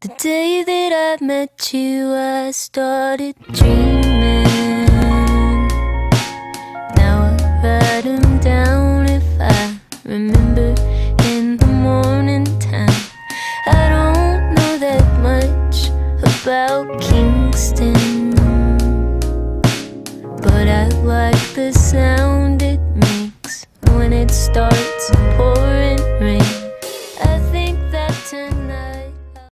The day that I met you, I started dreaming. Now I write them down if I remember in the morning time. I don't know that much about Kingston, but I like the sound